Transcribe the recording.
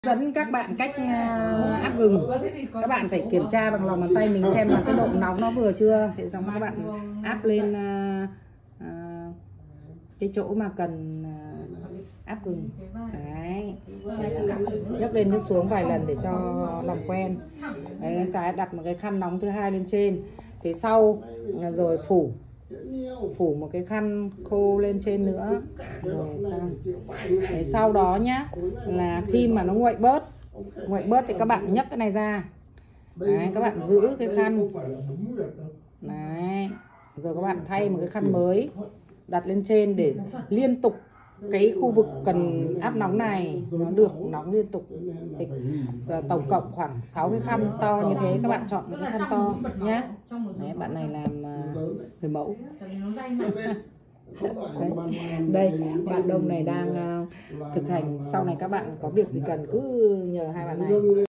Dẫn các bạn cách áp gừng. Các bạn phải kiểm tra bằng lòng bàn tay mình xem là cái độ nóng nó vừa chưa. Thế xong các bạn áp lên cái chỗ mà cần áp gừng. Đấy, nhấc lên nhấc xuống vài lần để cho làm quen. Đấy, cái đặt một cái khăn nóng thứ hai lên trên. Thế sau rồi phủ một cái khăn khô lên trên nữa rồi xong. Thế sau đó nhá, là khi mà nó nguội bớt thì các bạn nhấc cái này ra. Đấy, các bạn giữ cái khăn đấy, rồi các bạn thay một cái khăn mới đặt lên trên để liên tục cái khu vực cần áp nóng này nó được nóng liên tục. Thì tổng cộng khoảng 6 cái khăn to như thế, các bạn chọn một cái khăn to nhé. Đấy, bạn này làm người mẫu. Đây, bạn Đông này đang thực hành. Sau này các bạn có việc gì cần cứ nhờ hai bạn này.